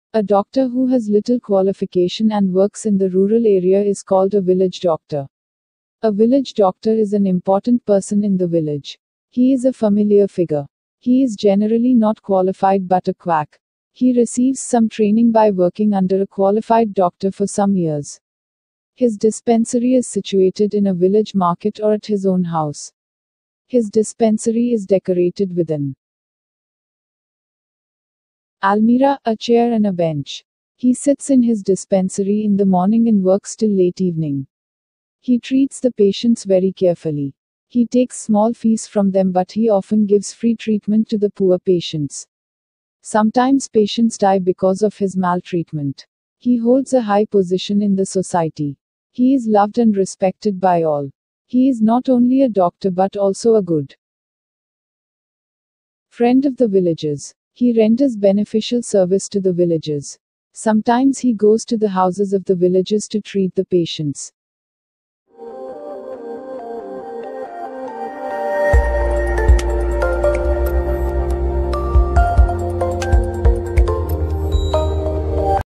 A doctor who has little qualification and works in the rural area is called a village doctor. A village doctor is an important person in the village. He is a familiar figure. He is generally not qualified but a quack. He receives some training by working under a qualified doctor for some years. His dispensary is situated in a village market or at his own house. His dispensary is decorated with an almirah, a chair and a bench. He sits in his dispensary in the morning and works till late evening. He treats the patients very carefully. He takes small fees from them but he often gives free treatment to the poor patients. Sometimes patients die because of his maltreatment. He holds a high position in the society. He is loved and respected by all. He is not only a doctor but also a good friend of the villagers. He renders beneficial service to the villagers. Sometimes he goes to the houses of the villagers to treat the patients.